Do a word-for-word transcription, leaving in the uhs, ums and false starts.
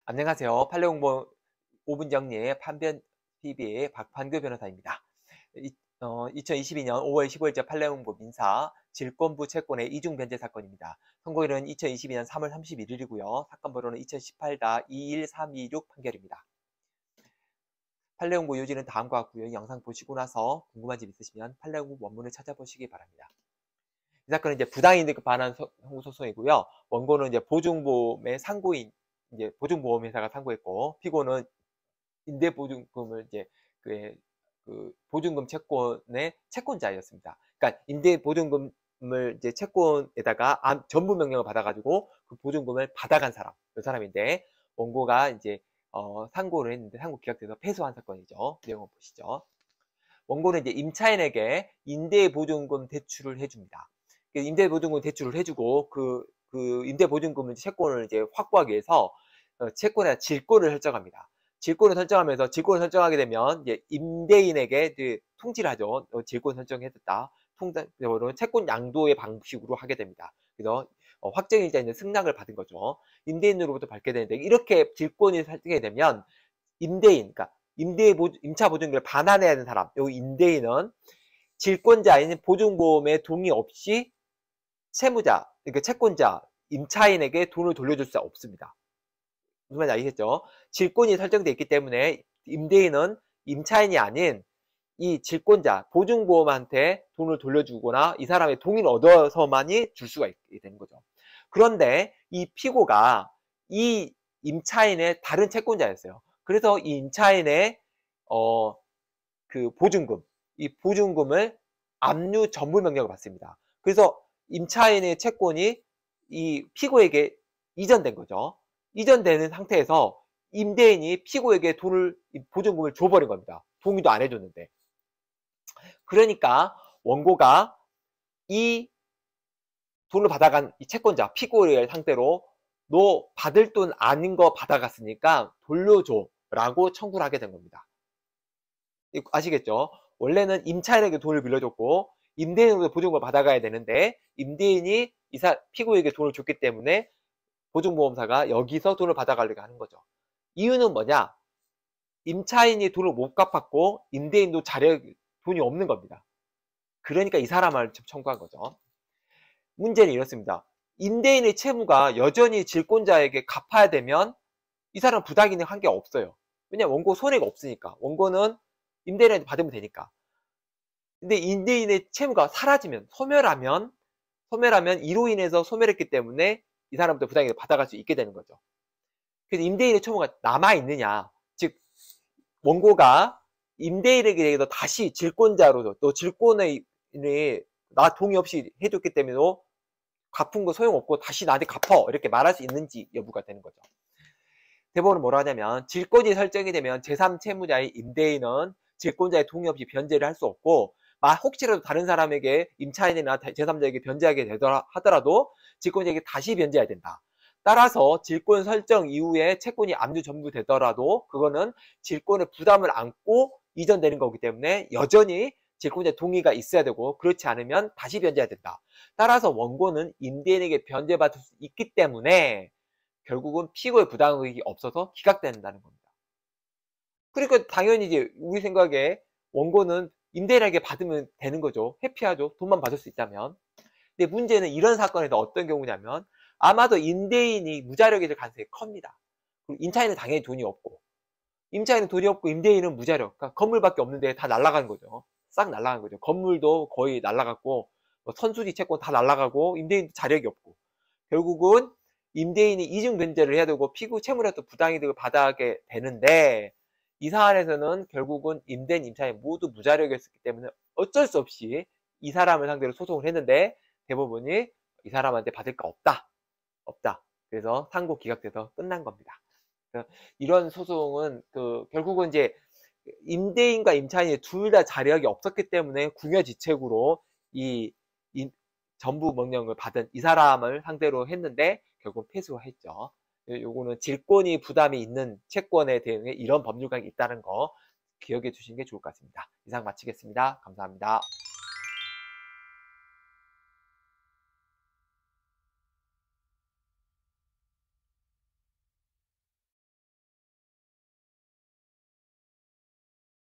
안녕하세요. 판례공부 오 분 정리의 판변티비의 박판규 변호사입니다. 이, 어, 이천이십이 년 오월 십오일자 판례공부 민사 질권부 채권의 이중변제 사건입니다. 선고일은 이천이십이 년 삼월 삼십일일이고요. 사건 번호는 이천십팔 이일삼이육 판결입니다. 판례공부 요지는 다음과 같고요. 영상 보시고 나서 궁금한 점 있으시면 판례공부 원문을 찾아보시기 바랍니다. 이 사건은 이제 부당이득 반환 소송이고요. 원고는 이제 보증보험의 상고인 이제 보증보험회사가 상고했고, 피고는 임대보증금을 이제 그, 그 보증금 채권의 채권자였습니다. 그러니까 임대보증금을 이제 채권에다가 전부 명령을 받아가지고 그 보증금을 받아간 사람, 그 사람인데, 원고가 이제 어, 상고를 했는데 상고 기각돼서 패소한 사건이죠. 내용을 보시죠. 원고는 이제 임차인에게 임대보증금 대출을 해줍니다. 임대보증금 대출을 해주고 그, 그 임대보증금 채권을 이제 확보하기 위해서 채권의 질권을 설정합니다. 질권을 설정하면서 질권을 설정하게 되면 이제 임대인에게 그 통지를 하죠. 질권 설정해줬다. 통장적으로 채권 양도의 방식으로 하게 됩니다. 그래서 확정일자인 승낙을 받은 거죠. 임대인으로부터 받게 되는데 이렇게 질권이 설정이 되면 임대인, 그러니까 임대 보증, 임차 보증금을 반환해야 하는 사람, 여기 임대인은 질권자인 보증보험의 동의 없이 채무자, 그러니까 채권자, 임차인에게 돈을 돌려줄 수 없습니다. 무슨 말인지 아시겠죠? 질권이 설정되어 있기 때문에 임대인은 임차인이 아닌 이 질권자, 보증보험한테 돈을 돌려주거나 이 사람의 동의를 얻어서만이 줄 수가 있게 되는 거죠. 그런데 이 피고가 이 임차인의 다른 채권자였어요. 그래서 이 임차인의 어, 그 보증금, 이 보증금을 압류 전부 명령을 받습니다. 그래서 임차인의 채권이 이 피고에게 이전된 거죠. 이전되는 상태에서 임대인이 피고에게 돈을, 보증금을 줘버린 겁니다. 동의도 안 해줬는데. 그러니까 원고가 이 돈을 받아간 이 채권자, 피고의 상태로 너 받을 돈 아닌 거 받아갔으니까 돌려줘 라고 청구를 하게 된 겁니다. 아시겠죠? 원래는 임차인에게 돈을 빌려줬고 임대인으로부터 보증금을 받아가야 되는데 임대인이 이사 피고에게 돈을 줬기 때문에 보증보험사가 여기서 돈을 받아가려고 하는 거죠. 이유는 뭐냐? 임차인이 돈을 못 갚았고 임대인도 자력 돈이 없는 겁니다. 그러니까 이 사람을 청구한 거죠. 문제는 이렇습니다. 임대인의 채무가 여전히 질권자에게 갚아야 되면 이 사람 부당이득 한 게 없어요. 왜냐면 원고 손해가 없으니까. 원고는 임대인한테 받으면 되니까. 근데 임대인의 채무가 사라지면, 소멸하면, 소멸하면 이로 인해서 소멸했기 때문에 이 사람부터 부당이득을 받아갈 수 있게 되는 거죠. 그래서 임대인의 채무가 남아있느냐. 즉, 원고가 임대인에게 대해서 다시 질권자로, 또 질권에 나 동의 없이 해줬기 때문에 갚은 거 소용없고 다시 나한테 갚어. 이렇게 말할 수 있는지 여부가 되는 거죠. 대법원은 뭐라 하냐면, 질권이 설정이 되면 제삼 채무자의 임대인은 질권자의 동의 없이 변제를 할 수 없고, 혹시라도 다른 사람에게 임차인이나 제삼자에게 변제하게 되더라 하더라도 질권자에게 다시 변제해야 된다. 따라서 질권 설정 이후에 채권이 압류 전부 되더라도 그거는 질권의 부담을 안고 이전되는 거기 때문에 여전히 질권자의 동의가 있어야 되고, 그렇지 않으면 다시 변제해야 된다. 따라서 원고는 임대인에게 변제받을 수 있기 때문에 결국은 피고의 부당이익이 없어서 기각된다는 겁니다. 그러니까 당연히 이제 우리 생각에 원고는 임대인에게 받으면 되는 거죠. 회피하죠. 돈만 받을 수 있다면. 근데 문제는 이런 사건에서 어떤 경우냐면 아마도 임대인이 무자력이 될 가능성이 큽니다. 그리고 임차인은 당연히 돈이 없고, 임차인은 돈이 없고 임대인은 무자력, 그러니까 건물밖에 없는데 다 날아간 거죠. 싹 날아간 거죠. 건물도 거의 날아갔고 선수지 채권 다 날아가고 임대인도 자력이 없고, 결국은 임대인이 이중 변제를 해야 되고 피고 채무자도 부당이득을 받아게 되는데, 이 사안에서는 결국은 임대인, 임차인 모두 무자력이었기 때문에 어쩔 수 없이 이 사람을 상대로 소송을 했는데 대법원이 이 사람한테 받을 거 없다. 없다. 그래서 상고 기각돼서 끝난 겁니다. 이런 소송은 그 결국은 이제 임대인과 임차인이 둘 다 자력이 없었기 때문에 궁여지책으로 이, 이 전부 명령을 받은 이 사람을 상대로 했는데 결국 패소했죠. 요거는 질권이 부담이 있는 채권에 대응해 이런 법률관이 있다는 거 기억해 주시는 게 좋을 것 같습니다. 이상 마치겠습니다. 감사합니다.